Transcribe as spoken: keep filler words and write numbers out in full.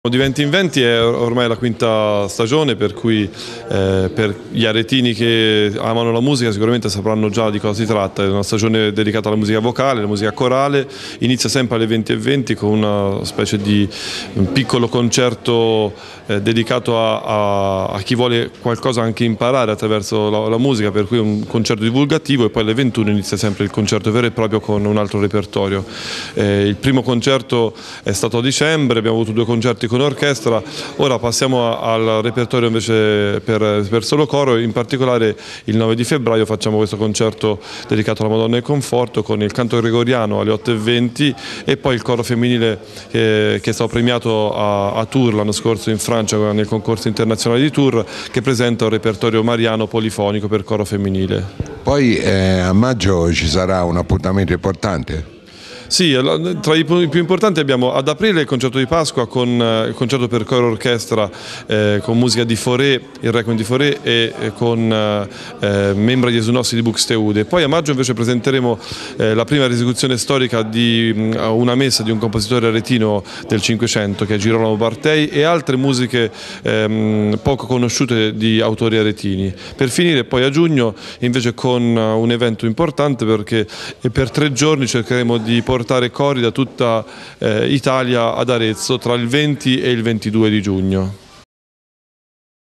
Di venti in venti è ormai la quinta stagione, per cui eh, per gli aretini che amano la musica sicuramente sapranno già di cosa si tratta. È una stagione dedicata alla musica vocale, alla musica corale, inizia sempre alle venti e venti con una specie di un piccolo concerto eh, dedicato a, a, a chi vuole qualcosa anche imparare attraverso la, la musica, per cui un concerto divulgativo, e poi alle ventuno inizia sempre il concerto vero e proprio con un altro repertorio. Eh, il primo concerto è stato a dicembre, abbiamo avuto due concerti con orchestra. Ora passiamo al repertorio invece per, per solo coro. In particolare il nove di febbraio facciamo questo concerto dedicato alla Madonna del Conforto con il canto gregoriano alle otto e venti e poi il coro femminile che, che è stato premiato a, a Tours l'anno scorso in Francia nel concorso internazionale di Tours, che presenta un repertorio mariano polifonico per coro femminile. Poi eh, a maggio ci sarà un appuntamento importante? Sì, tra i più importanti abbiamo ad aprile il concerto di Pasqua con il concerto per coro orchestra eh, con musica di Fauré, il Requiem di Fauré, e eh, con eh, Membra Jesu Nostri di Buxtehude. Poi a maggio invece presenteremo eh, la prima restituzione storica di mh, una messa di un compositore aretino del Cinquecento che è Girolamo Bartei, e altre musiche ehm, poco conosciute di autori aretini. Per finire poi a giugno invece con un evento importante, perché per tre giorni cercheremo di portare portare cori da tutta eh, Italia ad Arezzo tra il venti e il ventidue di giugno.